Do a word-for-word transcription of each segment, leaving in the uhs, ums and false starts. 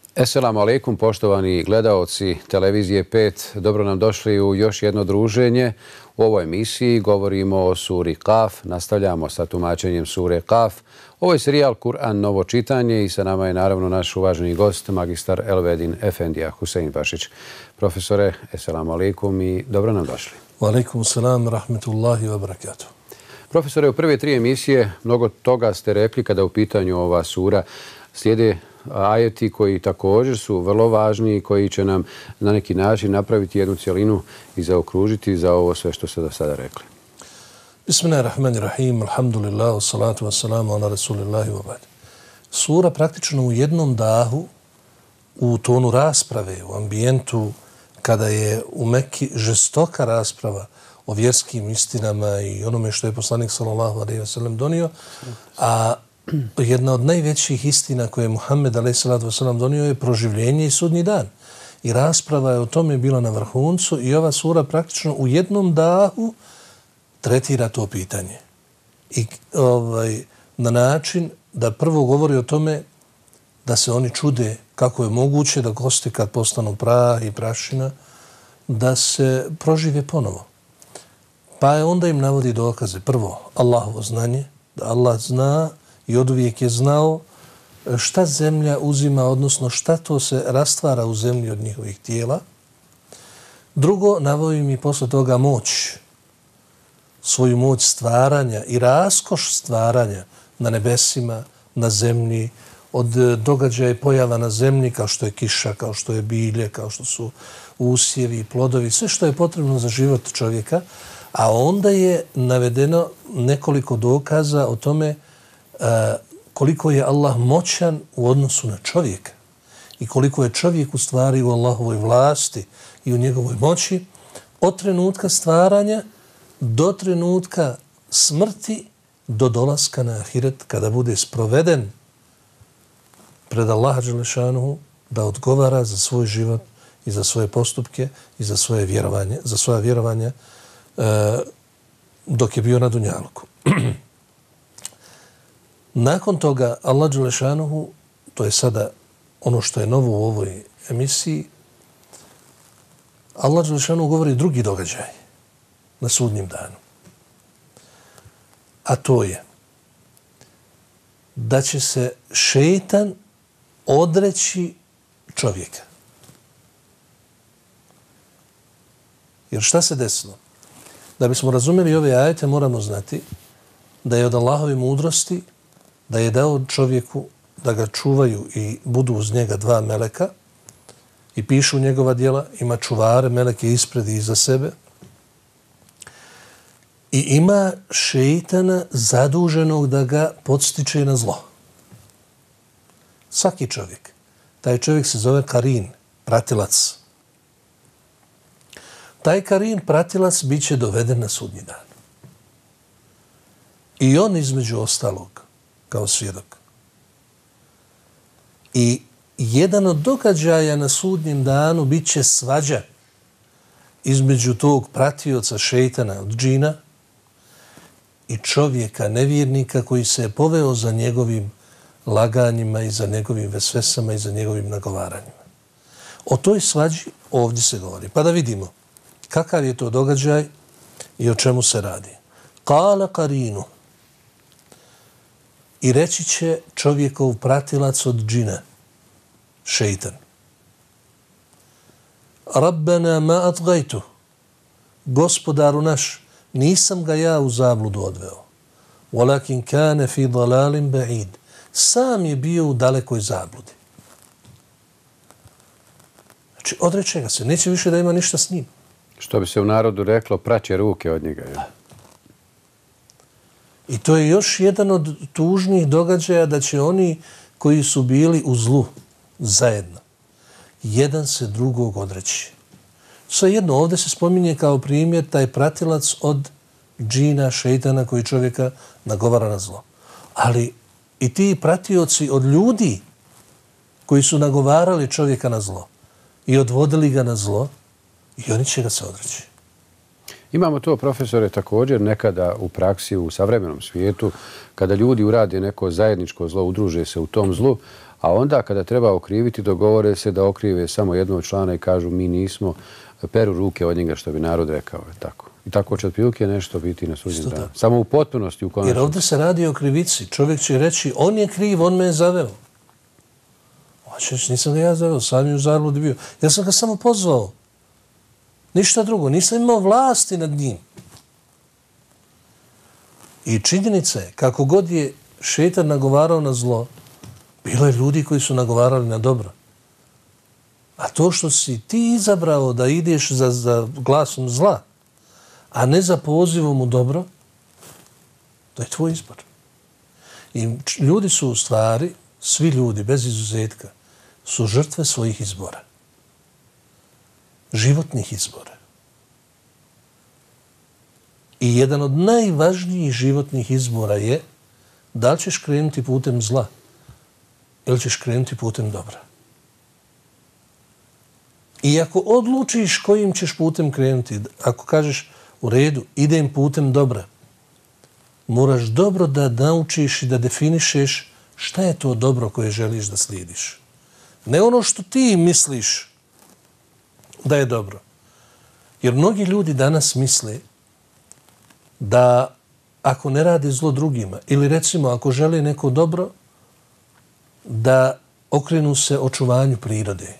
Esselamu alaikum, poštovani gledaoci Televizije pet. Dobro nam došli u još jedno druženje. U ovoj emisiji govorimo o suri Kaf. Nastavljamo sa tumačenjem sure Kaf. Ovo je serijal Kur'an novo čitanje i sa nama je naravno naš uvaženi gost, magistar Elvedin Efendija Husein Bašić. Profesore, esselamu alaikum i dobro nam došli. Wa alaikum salam, rahmetullahi wa barakatuh. Profesore, u prve tri emisije mnogo toga ste rekli kada u pitanju ova sura. Slijede ajeti koji također su vrlo važni i koji će nam na neki način napraviti jednu cjelinu i zaokružiti za ovo sve što ste do sada rekli. Bismillahirrahmanirrahim, alhamdulillah, salatu wassalamu ala rasulillahi wa ba'd. Sura praktično u jednom dahu, u tonu rasprave, u ambijentu kada je u Mekki žestoka rasprava o vjerskim istinama i onome što je poslanik sallallahu alejhi ve sellem donio, a jedna od najvećih istina koje je Muhammed alejhi salatu vesselam donio je proživljenje i sudnji dan. I rasprava je o tome bila na vrhuncu i ova sura praktično u jednom dahu tretira to pitanje. I ovaj, na način da prvo govori o tome da se oni čude kako je moguće da kosti kad postanu prah i prašina, da se prožive ponovo. Pa je onda im navodi dokaze. Prvo, Allahovo znanje, da Allah zna i oduvijek je znao šta zemlja uzima, odnosno šta to se rastvara u zemlji od njihovih tijela. Drugo, navodi mi posle toga moć, svoju moć stvaranja i raskoš stvaranja na nebesima, na zemlji, od događaja i pojava na zemlji kao što je kiša, kao što je bilje, kao što su usjevi, plodovi, sve što je potrebno za život čovjeka. A onda je navedeno nekoliko dokaza o tome uh, koliko je Allah moćan u odnosu na čovjeka i koliko je čovjek u stvari u Allahovoj vlasti i u njegovoj moći od trenutka stvaranja do trenutka smrti, do dolaska na ahiret kada bude sproveden pred Allaha dželešanuhu da odgovara za svoj život i za svoje postupke i za svoje vjerovanje, za svoja vjerovanja uh, dok je bio na dunjaluku. Nakon toga Allah dželešanuhu, to je sada ono što je novo u ovoj emisiji, Allah dželešanuhu govori drugi događaj na sudnjem danu. A to je da će se šejtan odreći čovjeka. Jer šta se desilo? Da bismo razumeli ove ajete, moramo znati da je od Allahove mudrosti da je dao čovjeku da ga čuvaju i budu uz njega dva meleka i pišu njegova djela, ima čuvare, meleke ispred i iza sebe. I ima šeitana zaduženog da ga podstiče na zlo. Svaki čovjek. Taj čovjek se zove karin, pratilac. Taj karin, pratilac, bit će doveden na sudnji dan. I on između ostalog, kao svjedok. I jedan od događaja na sudnjem danu bit će svađa između tog pratioca šejtana od džina i čovjeka, nevjernika koji se je poveo za njegovim laganjima i za njegovim vesvesama i za njegovim nagovaranjima. O toj svađi ovdje se govori. Pa da vidimo kakav je to događaj i o čemu se radi. Kala karinu. I reći će čovjekov pratilac od džina, šejtan. Rabbena ma atgajtu. Gospodaru naš, nisam ga ja u zabludu odveo. Walakin kane fi dalalin ba'id. Sam je bio u dalekoj zabludi. Znači, odreće ga se. Neće više da ima ništa s njim. Što bi se u narodu reklo, praće ruke od njega. Ja. I to je još jedan od tužnih događaja da će oni koji su bili u zlu zajedno, jedan se drugog odreći. Svejedno, ovdje se spominje kao primjer taj pratilac od džina, šejtana koji čovjeka nagovara na zlo. Ali i ti pratioci od ljudi koji su nagovarali čovjeka na zlo i odvodili ga na zlo, i oni će ga se odreći. Imamo to, profesore, također nekada u praksi u savremenom svijetu, kada ljudi urade neko zajedničko zlo, udruže se u tom zlu, a onda kada treba okriviti, dogovore se da okrive samo jednog člana i kažu mi nismo, peru ruke od njega, što bi narod rekao. Je tako. I tako će otprilike nešto biti na sudnjem danu. Samo u potpunosti, u konačnici. Jer ovdje se radi o krivici. Čovjek će reći, on je kriv, on me je zaveo. Hoće reći, nisam ga ja zaveo, sam je u zabludi bio. Ja sam ga samo pozvao. Ništa drugo. Nisam imao vlasti nad njim. I činjenica je, kako god je šejtan nagovarao na zlo, bilo je ljudi koji su nagovarali na dobro. A to što si ti izabrao da ideš za, za glasom zla, a ne za pozivom u dobro, to je tvoj izbor. I ljudi su u stvari, svi ljudi, bez izuzetka, su žrtve svojih izbora. Životnih izbora. I jedan od najvažnijih životnih izbora je da li ćeš krenuti putem zla ili ćeš krenuti putem dobra. I ako odlučiš kojim ćeš putem krenuti, ako kažeš u redu, idem putem dobra, moraš dobro da naučiš i da definišeš šta je to dobro koje želiš da slijediš. Ne ono što ti misliš da je dobro. Jer mnogi ljudi danas misle da ako ne rade zlo drugima ili recimo ako žele neko dobro, da okrenu se očuvanju prirode.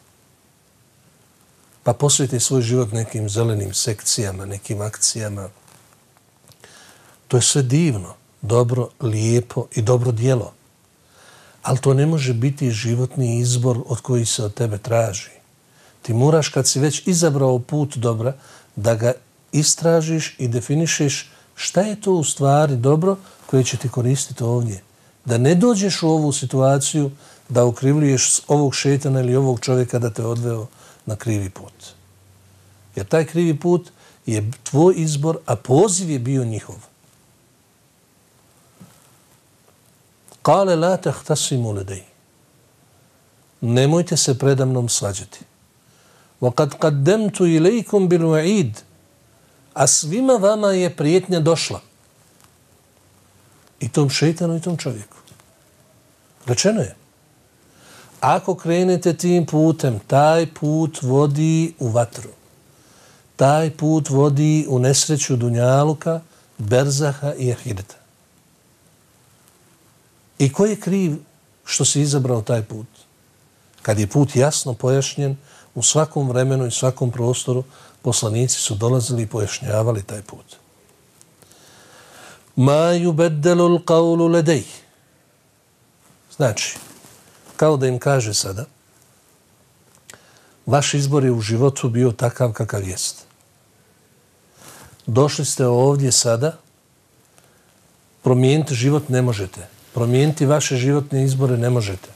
Pa posvete svoj život nekim zelenim sekcijama, nekim akcijama. To je sve divno, dobro, lijepo i dobro djelo. Ali to ne može biti životni izbor od koji se od tebe traži. Ti moraš, kad si već izabrao put dobra, da ga istražiš i definišeš šta je to u stvari dobro koje će ti koristiti ovdje. Da ne dođeš u ovu situaciju da okrivljuješ ovog šejtana ili ovog čovjeka da te odveo na krivi put. Jer taj krivi put je tvoj izbor, a poziv je bio njihov. Kale la tahtasimu ladej. Nemojte se predamnom svađati. Wa kad qaddamtu ilaykum bil wa'id. A svima vama je prijetnja došla. I tom šejtanu i tom čovjeku. Rečeno je. Ako krenete tim putem, taj put vodi u vatru. Taj put vodi u nesreću dunjaluka, berzaha i ahireta. I ko je kriv što si izabrao taj put? Kad je put jasno pojašnjen, u svakom vremenu i svakom prostoru poslanici su dolazili i pojašnjavali taj put. Ma yubaddalul qawlu ladej. Znači, kao da im kaže sada, vaš izbor je u životu bio takav kakav jest. Došli ste ovdje sada, promijeniti život ne možete. Promijeniti vaše životne izbore ne možete.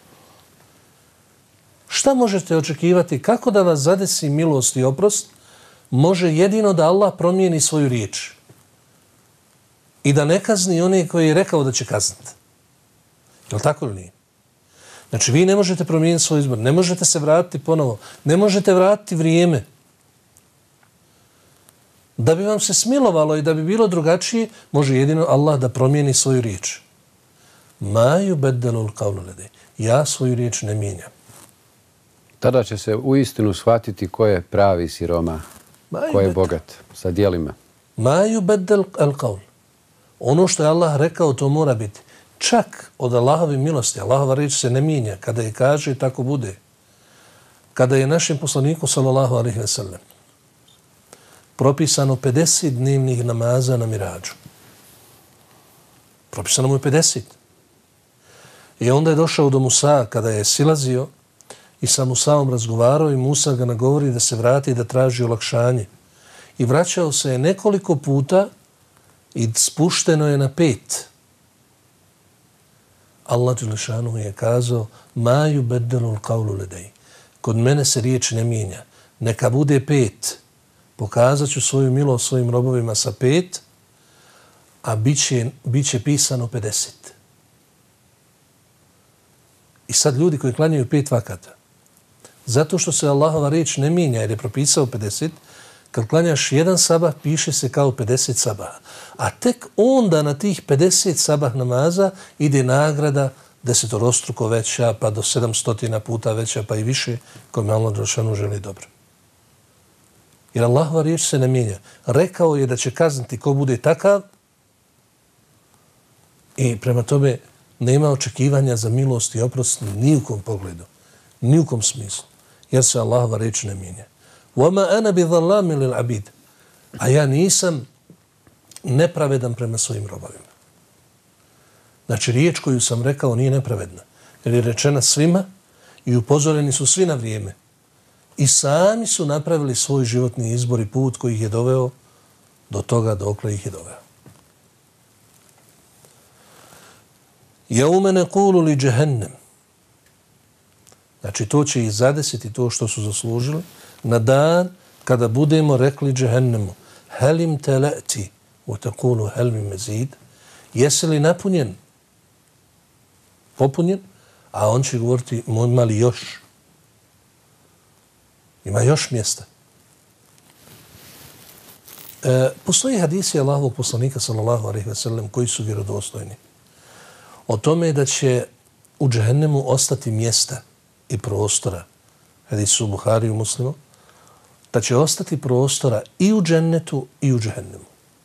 Šta možete očekivati? Kako da vas zadesi milost i oprost? Može jedino da Allah promijeni svoju riječ. I da ne kazni one koji je rekao da će kazniti. Je li tako ili nije? Znači, vi ne možete promijeniti svoj izbor. Ne možete se vratiti ponovo. Ne možete vratiti vrijeme. Da bi vam se smilovalo i da bi bilo drugačije, može jedino Allah da promijeni svoju riječ. Ma yubaddalul qawlu ladej. Ja svoju riječ ne mijenjam. Tada će se uistinu shvatiti ko je pravi siroma, ko je bogat sa djelima. Ma yubaddal al-qawl. Ono što je Allah rekao, to mora biti. Čak od Allahove milosti, Allahova riječ se ne mijenja. Kada je kaže, tako bude. Kada je našem poslaniku, sallallahu alejhi ve sellem, propisano pedeset dnevnih namaza na Mirađu. Propisano mu je pedeset. I onda je došao do Musa kada je silazio i sa Musaom razgovarao i Musa ga nagovori da se vrati i da traži olakšanje. I vraćao se je nekoliko puta i spušteno je na pet. Allah dželešanu je kazao ma yubaddalul qawlu ladej. Kod mene se riječ ne mijenja. Neka bude pet. Pokazat ću svoju milost svojim robovima sa pet, a bit će, bit će pisano pedeset. I sad ljudi koji klanjaju pet vakata, zato što se Allahova riječ ne mijenja jer je propisao pedeset, Kad klanjaš jedan sabah, piše se kao pedeset sabaha. A tek onda na tih pedeset sabah namaza ide nagrada desetorostruko veća, pa do sedamstotina puta veća, pa i više, kojom Allah dželešanu želi dobro. Jer Allahova riječ se ne mijenja. Rekao je da će kazniti ko bude takav i prema tome nema očekivanja za milost i oprost ni u kom pogledu, ni u kom smislu, jer se Allahova riječ ne mijenja. وَمَا أَنَا بِظَلَّامٍ لِلْعَبِيدِ A ja nisam nepravedan prema svojim robovima. Znači, riječ koju sam rekao nije nepravedna, jer je rečena svima i upozoreni su svi na vrijeme. I sami su napravili svoj životni izbor i put koji ih je doveo do toga dokle ih je doveo. يَوْمَ نَقُولُ لِجَهَنَّمْ Znači, to će ih zadesiti to što su zaslužili na dan kada budemo rekli džehennemu helim teleti u takulu helmi mezid, jesi li napunjen, popunjen, a on će govoriti ima li još, ima još mjesta. E, postoji hadisi Allahovog poslanika sallallahu alejhi ve sellem koji su vjerodostojni o tome da će u džehennemu ostati mjesta i prostora, hadisu Buhari i Muslimu, da će ostati prostora i u džennetu i u džehennemu.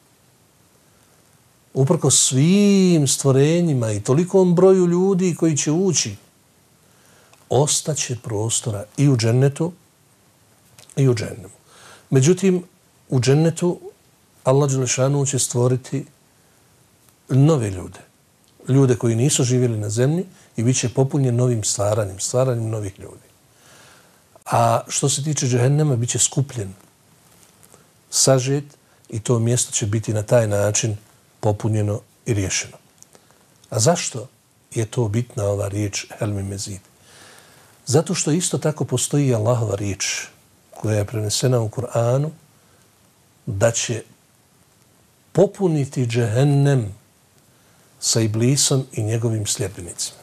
Uprko svim stvorenjima i tolikom broju ljudi koji će ući, ostaće prostora i u džennetu i u džehennemu. Međutim, u džennetu Allah dželešanu će stvoriti nove ljude. Ljude koji nisu živjeli na zemlji i bit će popunjen novim stvaranjem, stvaranjem novih ljudi. A što se tiče džehennema, bit će skupljen, sažet i to mjesto će biti na taj način popunjeno i riješeno. A zašto je to bitna ova riječ helmi mezid? Zato što isto tako postoji Allahova riječ koja je prenesena u Kur'anu da će popuniti džehennem sa Iblisom i njegovim sljedbenicima.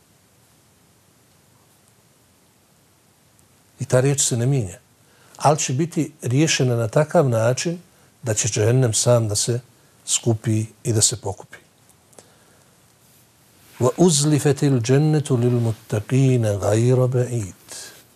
I ta riječ se ne mijenja. Ali će biti riješena na takav način da će džehennem sam da se skupi i da se pokupi. وَأُزْلِفَتِ الْجَنَّةُ لِلْمُتَّقِينَ غَيْرَ بَعِيدٍ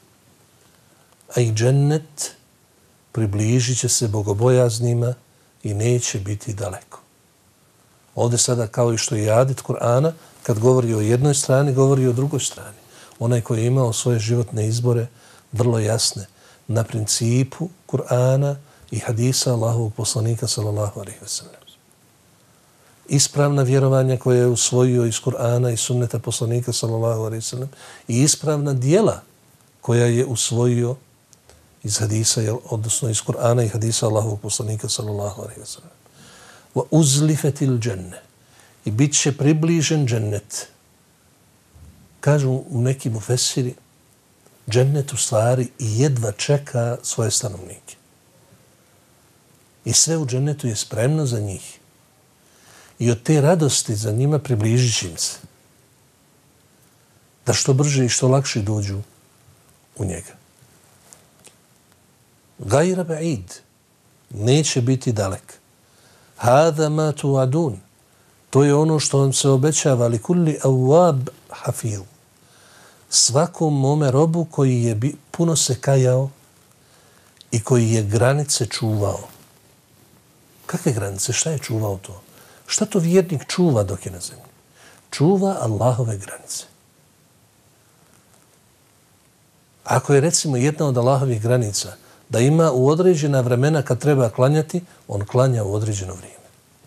A i džennet približit će se bogobojaznima i neće biti daleko. Ovdje sada, kao i što je adet Kur'ana, kad govori o jednoj strani, govori o drugoj strani. Onaj koji je imao svoje životne izbore vrlo jasne na principu Kur'ana i hadisa Allahovog poslanika sallallahu alejhi ve sellem. Ispravna vjerovanja koje je usvojio iz Kur'ana i sunneta poslanika sallallahu alejhi ve sellem i ispravna djela koja je usvojio iz hadisa, odnosno iz Kur'ana i hadisa Allahovog poslanika sallallahu alejhi ve sellem. Wa uzlifatil dženne i bit će približen džennet. Kažu u nekim mufesiri, džennet u stvari jedva čeka svoje stanovnike. I sve u džennetu je spremno za njih. I od te radosti za njima približit će im se. Da što brže i što lakše dođu u njega. Gajra ba'id. Neće biti dalek. Hada ma tu'adun. To je ono što vam se obećava, li kulli awab hafil. Svakom mome robu koji je puno se kajao i koji je granice čuvao. Kakve granice? Šta je čuvao to? Šta to vjernik čuva dok je na zemlji? Čuva Allahove granice. Ako je recimo jedna od Allahovih granica da ima u određena vremena kad treba klanjati, on klanja u određeno vrijeme.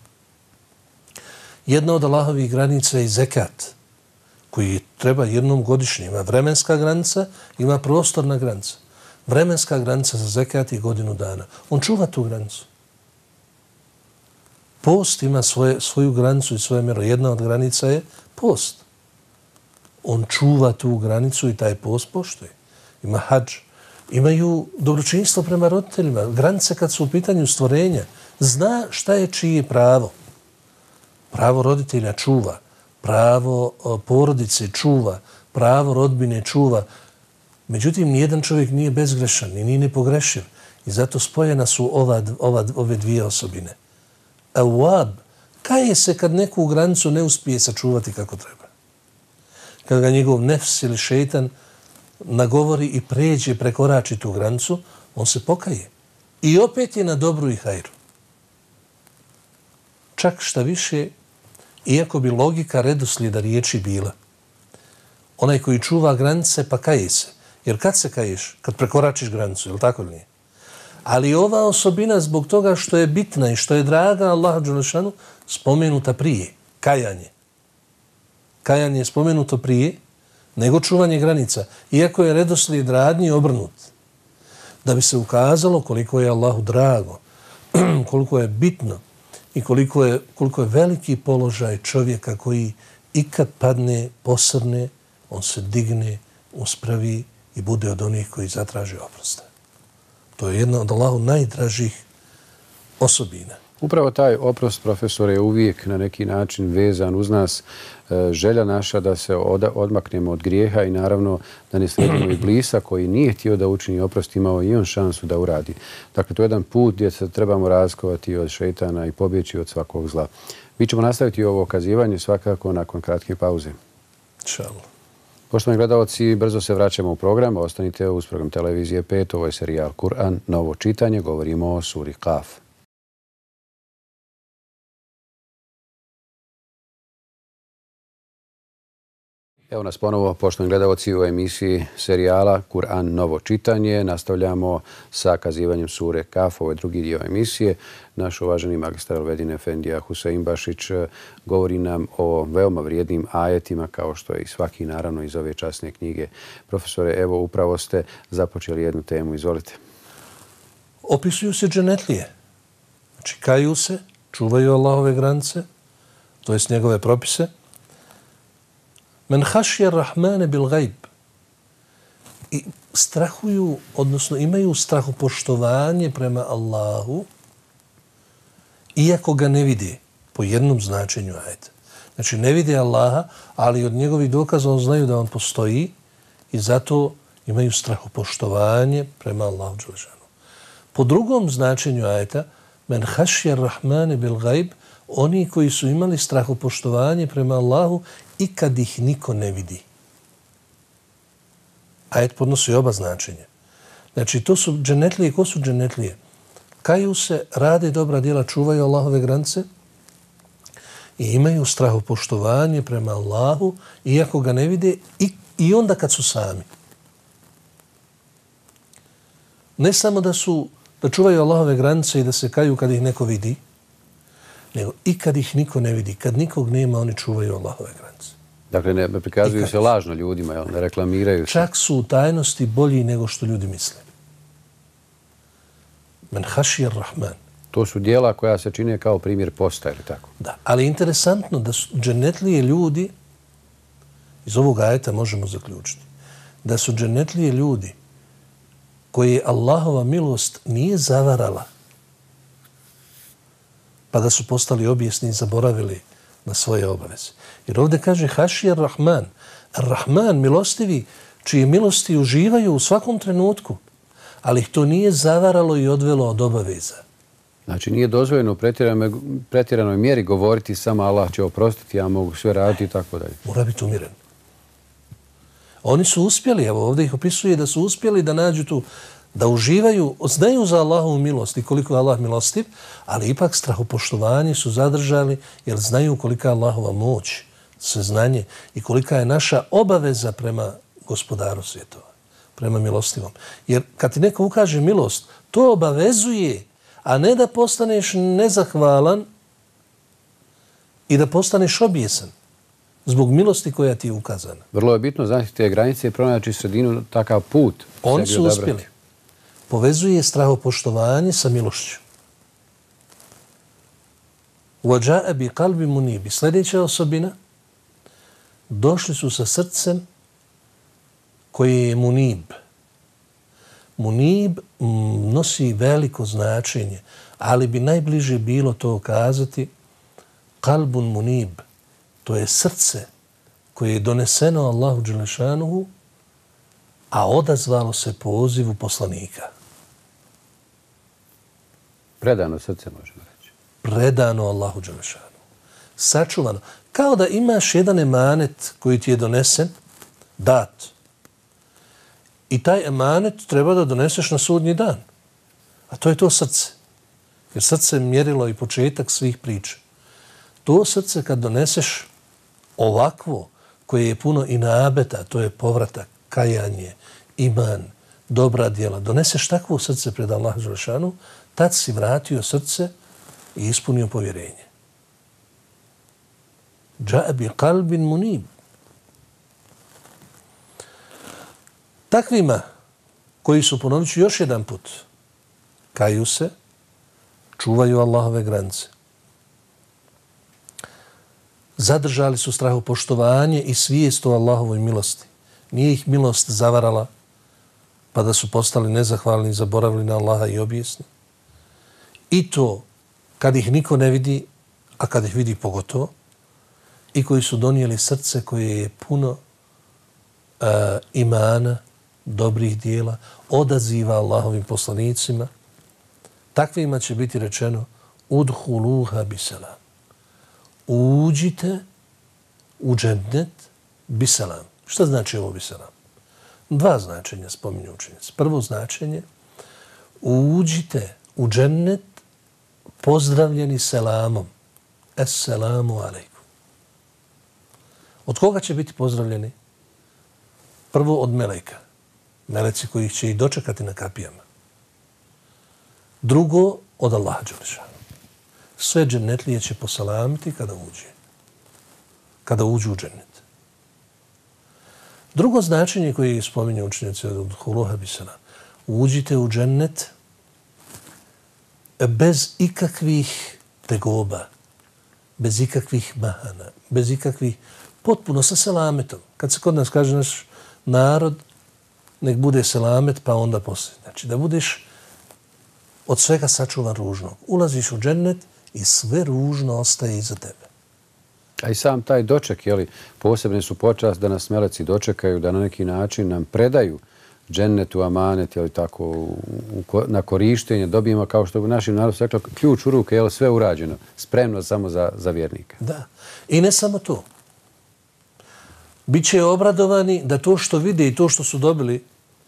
Jedna od Allahovih granica je zekat, koji treba jednom godišnje. Ima vremenska granica, ima prostorna granica. Vremenska granica za zekat je godinu dana. On čuva tu granicu. Post ima svoje, svoju granicu i svoje mjero. Jedna od granica je post. On čuva tu granicu i taj post poštuje. Ima hadž. Imaju dobročinstvo prema roditeljima. Granice kad su u pitanju stvorenja. Zna šta je čije pravo. Pravo roditelja čuva. Pravo porodice čuva. Pravo rodbine čuva. Međutim, nijedan čovjek nije bezgrešan i nije nepogrešiv. I zato spojena su ova, ova, ove dvije osobine. Awab, kaje se kad neku granicu ne uspije sačuvati kako treba. Kad ga njegov nefs ili šeitan nagovori i pređe, prekorači tu granicu, on se pokaje. I opet je na dobru i hajru. Čak šta više, iako bi logika redoslijeda riječi bila, onaj koji čuva granice, pa kaje se. Jer kad se kaješ? Kad prekoračiš granicu, je li tako ili nije? Ali ova osobina zbog toga što je bitna i što je draga Allahu dželešanu spomenuta prije. Kajanje. Kajanje je spomenuto prije nego čuvanje granica. Iako je redoslijed radnji obrnut. Da bi se ukazalo koliko je Allahu drago, koliko je bitno i koliko je, koliko je veliki položaj čovjeka koji ikad padne, posrne, on se digne, uspravi i bude od onih koji zatraže oprosta. To je jedna od Allahu najdražih osobina. Upravo taj oprost, profesor, je uvijek na neki način vezan uz nas. Želja naša da se odmaknemo od grijeha i naravno da ne slijedimo i blisa koji nije htio da učini oprost, imao i on šansu da uradi. Dakle, to je jedan put gdje se trebamo razkovati od šeitana i pobjeći od svakog zla. Mi ćemo nastaviti ovo okazivanje svakako nakon kratke pauze. Inšallah. Poštovani gledalci, brzo se vraćamo u program. Ostanite uz program Televizije pet. Ovo je serijal Kur'an, novo čitanje. Govorimo o suri Kaf. Evo nas ponovo, poštovani gledalci, u emisiji serijala Kur'an, novo čitanje. Nastavljamo sa kazivanjem sure Kaf, ovo je drugi dio emisije. Naš uvaženi magistar Elvedin Efendija Husein Bašić govori nam o veoma vrijednim ajetima, kao što je i svaki, naravno, iz ove časne knjige. Profesore, evo, upravo ste započeli jednu temu. Izvolite. Opisuju se dženetlije. Znači, kaju se, čuvaju Allahove granice, to jest njegove propise. Men hašje rahmane bil gajb. I strahuju, odnosno imaju strahopoštovanje prema Allahu, iako ga ne vide, po jednom značenju ajeta. Znači, ne vide Allaha, ali od njegovih dokaza on znaju da on postoji i zato imaju strahopoštovanje prema Allahu dželešanu. Po drugom značenju ajeta, men hašje rahmane bil gajb, oni koji su imali strahopoštovanje prema Allahu i kad ih niko ne vidi. Ajet podnosi oba značenja. Znači, to su dženetlije. Ko su dženetlije? Kaju se, rade dobra djela, čuvaju Allahove granice i imaju strahopoštovanje prema Allahu, iako ga ne vide, i, i onda kad su sami. Ne samo da su, da čuvaju Allahove granice i da se kaju kad ih neko vidi, nego i kad ih niko ne vidi, kad nikog nema, oni čuvaju Allahove granice. Dakle, ne prikazuju se lažno ljudima, ne reklamiraju se. Čak su u tajnosti bolji nego što ljudi misle. Men hašir rahman. To su dijela koja se čine kao primjer posta, ili tako? Da, ali interesantno da su dženetlije ljudi, iz ovog ajeta možemo zaključiti, da su dženetlije ljudi koje Allahova milost nije zavarala, pa da su postali objesni i zaboravili na svoje obaveze. Jer ovdje kaže hašir rahman. Rahman, milostivi, čije milosti uživaju u svakom trenutku, ali ih to nije zavaralo i odvelo od obaveza. Znači, nije dozvoljeno u pretjeranoj mjeri govoriti samo Allah će oprostiti, ja mogu sve raditi i tako dalje. Mora biti umiren. Oni su uspjeli, evo ovdje ih opisuje da su uspjeli da nađu tu, da uživaju, znaju za Allahovu milost i koliko je Allah milostiv, ali ipak strahopoštovanje su zadržali jer znaju kolika je Allahova moć, sveznanje i kolika je naša obaveza prema gospodaru svjetova, prema milostivom. Jer kad ti neko ukaže milost, to obavezuje, a ne da postaneš nezahvalan i da postaneš objesan zbog milosti koja ti je ukazana. Vrlo je bitno znati te granice i pronaći sredinu, takav put. Oni su uspjeli. Povezuje strahopoštovanje sa milošću. Uvađa'a bi kalbi munibi. Sljedeća osobina, došli su sa srcem koje je munib. Munib nosi veliko značenje, ali bi najbliže bilo to kazati kalbun munib. To je srce koje je doneseno Allahu dželešanuhu, a odazvalo se pozivu poslanika. Predano srce, možemo reći. Predano Allahu Đelešanu. Sačuvano. Kao da imaš jedan emanet koji ti je donesen, dat. I taj emanet treba da doneseš na sudnji dan. A to je to srce. Jer srce je mjerilo i početak svih priča. To srce kad doneseš ovakvo, koje je puno inabeta, to je povratak, kajanje, iman, dobra djela, doneseš takvo srce pred Allah Đelešanu, tad si vratio srce i ispunio povjerenje. Dža'a bi qalbin munib. Takvima koji su, ponovit ću još jedan put, kaju se, čuvaju Allahove granice. Zadržali su strahopoštovanje i svijest o Allahovoj milosti. Nije ih milost zavarala, pa da su postali nezahvalni i zaboravili na Allaha i objesni. I to kad ih niko ne vidi, a kad ih vidi pogotovo, i koji su donijeli srce koje je puno uh, imana, dobrih dijela, odaziva Allahovim poslanicima, takvima će biti rečeno udhuluha biselam. Uđite u džennet biselam. Šta znači ovo biselam? Dva značenja spominju učenici. Prvo značenje, uđite u džennet pozdravljeni selamom. Esselamu alejkum. Od koga će biti pozdravljeni? Prvo od meleka. Meleci koji će ih dočekati na kapijama. Drugo od Allaha Đelešanu. Sve džennetlije će posalamiti kada uđe. Kada uđu u džennet. Drugo značenje koje spominje učenici od Huluha Biselam. Uđite u džennet bez ikakvih tegoba, bez ikakvih mahana, bez ikakvih, potpuno sa selametom. Kad se kod nas kaže naš narod, nek bude selamet, pa onda poslije. Znači da budeš od svega sačuvan ružnog. Ulaziš u džennet i sve ružno ostaje iza tebe. A i sam taj doček, jeli, posebne su počast da nas meleci dočekaju, da na neki način nam predaju džennetu, amanet, jeli tako, u, u, na korištenje, dobijemo, kao što u našim narodu se reklo, ključ u ruke, jeli, sve urađeno, spremno samo za, za vjernike. Da. I ne samo to. Biće obradovani da to što vide i to što su dobili,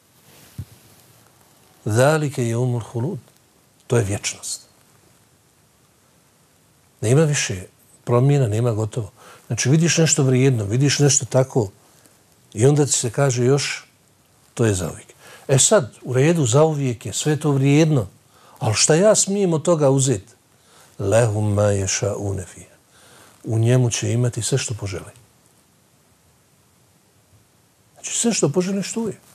zalike je umul hulud. To je vječnost. Nema više promjena, nema gotovo. Znači vidiš nešto vrijedno, vidiš nešto tako i onda ti se kaže još to je zauvijek. E sad, u redu, zauvijek je, sve to vrijedno, ali šta ja smijem od toga uzeti? Lehum ma yeša'une fija. U njemu će imati sve što poželi. Znači sve što poželiš tu je.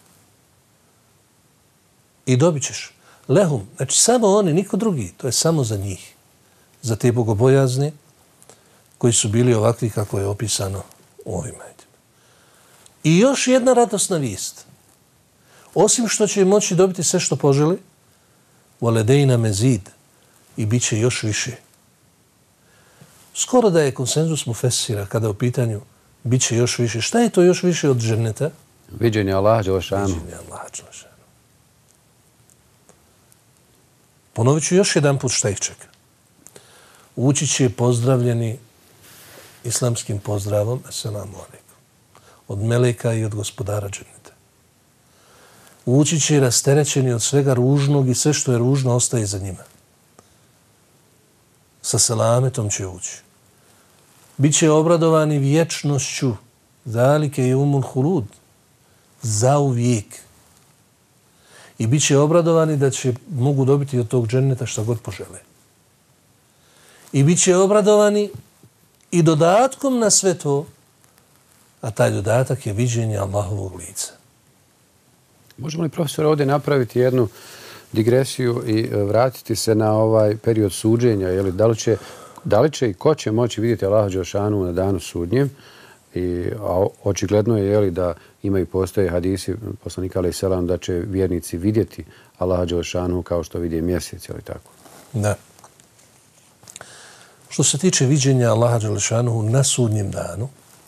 I dobit ćeš. Lehum, znači samo oni, niko drugi, to je samo za njih. Za te bogobojazne koji su bili ovakvi kako je opisano u ovim ajetima. I još jedna radosna vijest. Osim što će moći dobiti sve što poželi, voledejna mezid, i bit će još više. Skoro da je konsenzus mufesira kada u pitanju bit će još više. Šta je to još više od dženneta? Viđenje Allaha Đelešanu. Viđenje Allaha Đelešanu. Ponovit ću još jedan put šta ih čeka. Ući će pozdravljeni islamskim pozdravom, assalamu alaikum, od meleka i od gospodara dženneta. Ući će rasterećeni od svega ružnog i sve što je ružno ostaje za njima. Sa selametom će ući. Biće obradovani vječnošću, zalike je umul hulud, zauvijek. I bit će obradovani da će mogu dobiti od tog dženneta šta god požele. I bit će obradovani i dodatkom na sve to, a taj dodatak je viđenje Allahovog lica. Možemo li, profesor, ovdje napraviti jednu digresiju i vratiti se na ovaj period suđenja? Jeli, da, li će, da li će i ko će moći vidjeti Allaha Đelešanu na danu sudnjem? I, a očigledno je, jeli, da imaju postoje hadisi poslanika alejhi selam da će vjernici vidjeti Allaha Đelešanu kao što vidi mjesec, jeli tako? Da. Što se tiče viđenja Allaha Đelešanu na sudnjem danu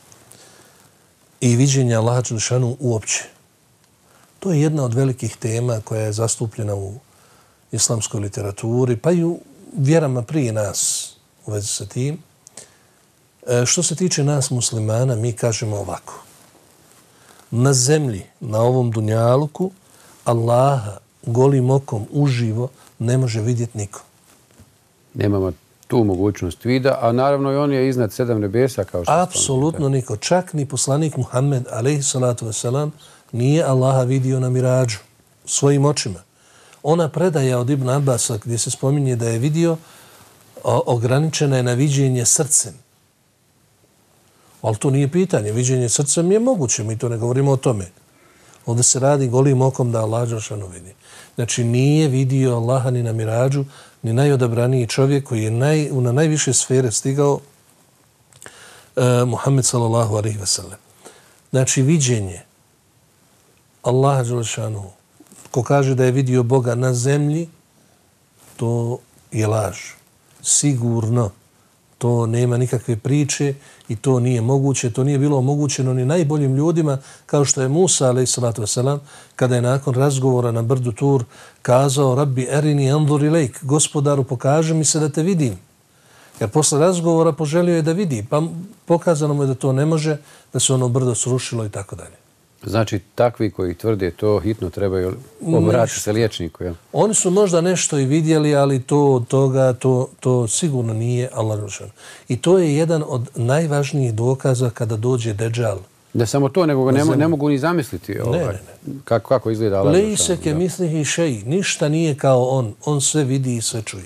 i viđenja Allaha Đelešanu uopće, to je jedna od velikih tema koja je zastupljena u islamskoj literaturi, pa i u vjerama prije nas u vezi sa tim. E, što se tiče nas muslimana, mi kažemo ovako. Na zemlji, na ovom dunjaluku, Allaha golim okom uživo ne može vidjeti niko. Nemamo tu mogućnost vida, a naravno i on je iznad sedam nebesa kao što apsolutno niko. Čak ni poslanik Muhammed, alejhi salatu vesselam, nije Allaha vidio na mirađu svojim očima. Ona predaja od Ibn Abasa gdje se spominje da je vidio, ograničena je na viđenje srcem. Ali to nije pitanje. Viđenje srcem je moguće, mi to ne govorimo o tome. Ovdje se radi golim okom da Allah dželešanu vidi. Znači nije vidio Allaha ni na mirađu, ni najodabraniji čovjek koji je naj, na najviše sfere stigao, uh, Muhammed sallallahu alejhi ve sellem. Znači viđenje Allaha dželešanu, ko kaže da je vidio Boga na zemlji, to je laž. Sigurno. To nema nikakve priče i to nije moguće. To nije bilo omogućeno ni najboljim ljudima, kao što je Musa, alejhi salatu vesselam, kada je nakon razgovora na brdu Tur kazao: Rabbi erini anzur ilejk, gospodaru, pokaži mi se da te vidim. Jer posle razgovora poželio je da vidi, pa pokazano mu je da to ne može, da se ono brdo srušilo i tako dalje. Znači, takvi koji tvrde to hitno trebaju obratiti se liječniku. Jel? Oni su možda nešto i vidjeli, ali to od toga, to, to sigurno nije Allah dželešanu. I to je jedan od najvažnijih dokaza kada dođe Dejjal. Ne samo to, nego ga ne, ne mogu ni zamisliti ovaj, ne, ne, ne. Kako, kako izgleda Allah dželešanu. Lejse ke mislihi šej, ništa nije kao on. On sve vidi i sve čuje.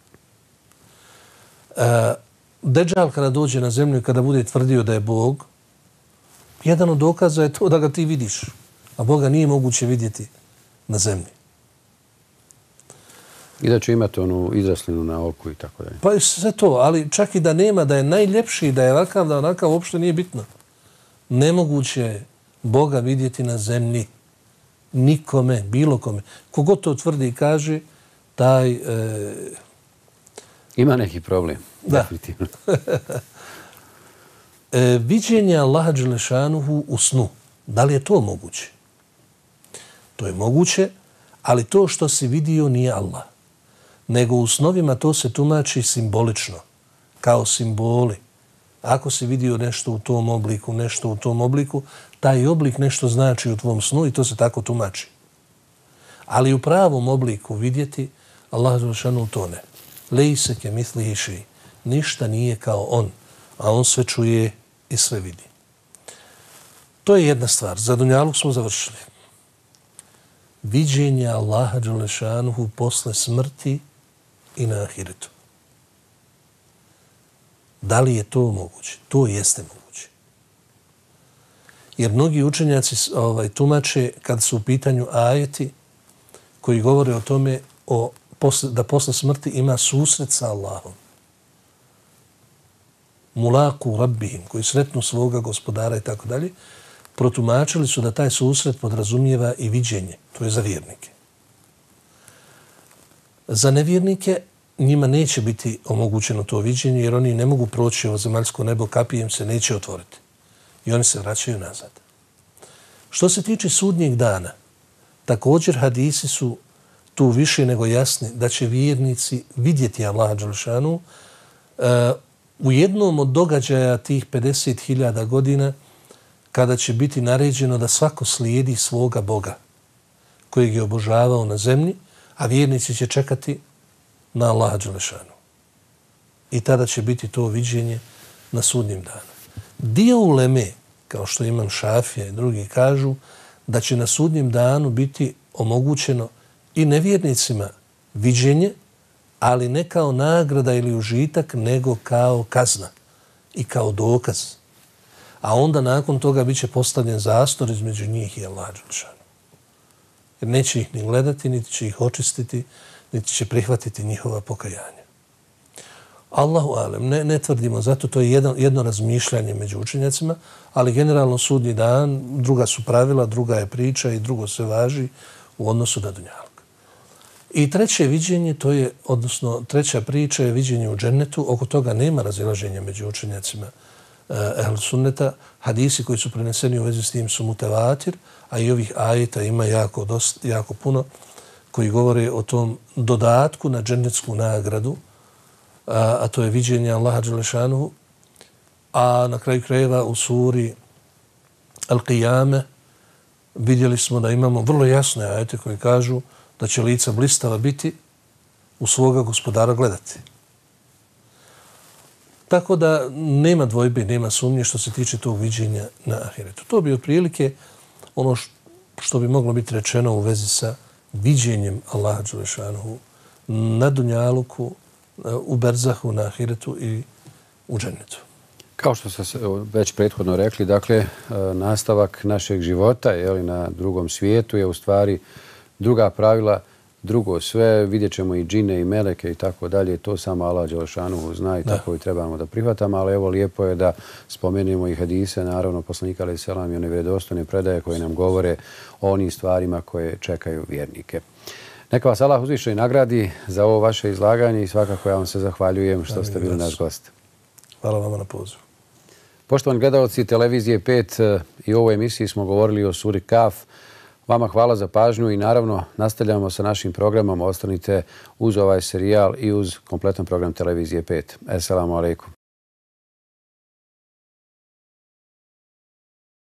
Uh, Dejjal kada dođe na zemlju i kada bude tvrdio da je Bog, jedan od dokaza je to da ga ti vidiš, a Boga nije moguće vidjeti na zemlji. I da će imati onu izraslinu na oku i tako dalje. Pa sve to, ali čak i da nema, da je najljepši, da je ovakav, da onakav, uopšte nije bitno. Nemoguće je Boga vidjeti na zemlji. Nikome, bilo kome. Kogod to tvrdi i kaže, taj... E... Ima neki problem. Da. Definitivno. E, viđenje Allaha dželešanuhu u snu. Da li je to moguće? To je moguće, ali to što si vidio nije Allah. Nego u snovima to se tumači simbolično, kao simboli. Ako si vidio nešto u tom obliku, nešto u tom obliku, taj oblik nešto znači u tvom snu i to se tako tumači. Ali u pravom obliku vidjeti Allah dželešanuhu to ne. Lejse ke mislihi šej. Ništa nije kao on, a on sve čuje i sve vidi. To je jedna stvar. Za dunjaluk smo završili. Viđenje Allaha dželešanuhu posle smrti i na ahiretu. Da li je to moguće? To jeste moguće. Jer mnogi učenjaci ovaj, tumače kad su u pitanju ajeti koji govore o tome o, posle, da posle smrti ima susret sa Allahom. Mulaku rabbihim, koji sretnu svoga gospodara i tako dalje, protumačili su da taj susret podrazumijeva i viđenje. To je za vjernike. Za nevjernike njima neće biti omogućeno to viđenje, jer oni ne mogu proći ovo zemaljsko nebo, kapije im se neće otvoriti. I oni se vraćaju nazad. Što se tiče sudnjeg dana, također hadisi su tu više nego jasni da će vjernici vidjeti Allaha dželešanu uh, u jednom od događaja tih pedeset hiljada godina kada će biti naređeno da svako slijedi svoga Boga kojeg je obožavao na zemlji, a vjernici će čekati na Allaha dželešanu. I tada će biti to viđenje na sudnjem danu. Dio uleme, kao što imam Šafija i drugi, kažu da će na sudnjem danu biti omogućeno i nevjernicima viđenje, ali ne kao nagrada ili užitak, nego kao kazna i kao dokaz. A onda nakon toga bit će postavljen zastor između njih i Allaha dželešanu. Jer neće ih ni gledati, niti će ih očistiti, niti će prihvatiti njihova pokajanja. Allahu alem, ne, ne tvrdimo, zato to je jedno, jedno razmišljanje među učenjacima, ali generalno sudnji dan, druga su pravila, druga je priča i drugo se važi u odnosu na dunjaluk. I treće viđenje, to je, odnosno treća priča je viđenje u džennetu, oko toga nema razilaženja među učenjacima ehl sunneta. Hadisi koji su preneseni u vezi s tim su mutevatir, a i ovih ajeta ima jako, dost, jako puno koji govore o tom dodatku na džennetsku nagradu, a, a to je viđenje Allaha dželešanuhu, a na kraju krajeva u suri Al-Qiyame vidjeli smo da imamo vrlo jasne ajete koji kažu da će lica blistava biti u svoga gospodara gledati. Tako da nema dvojbe, nema sumnje što se tiče tog viđenja na ahiretu. To bi otprilike ono što bi moglo biti rečeno u vezi sa viđenjem Allaha dželešanuhu na dunjaluku, u berzahu, na ahiretu i u džennetu. Kao što ste već prethodno rekli, dakle, nastavak našeg života jeli, na drugom svijetu je u stvari druga pravila, drugo sve. Vidjet ćemo i džine i meleke i tako dalje. To samo Allah dželešanuhu zna i tako i trebamo da prihvatamo. Ali evo, lijepo je da spomenemo i hadise, naravno, poslanika alejhi selam i one vjerodostojne predaje koje nam govore o onim stvarima koje čekaju vjernike. Neka vas Allah uzviše i nagradi za ovo vaše izlaganje i svakako ja vam se zahvaljujem što ste bili naš gost. Hvala vama na pozivu. Poštovani gledalci Televizije pet, i u ovoj emisiji smo govorili o suri Kaf. Vama hvala za pažnju i naravno nastavljamo sa našim programom. Ostanite uz ovaj serijal i uz kompletan program Televizije pet. Esselamu alaikum.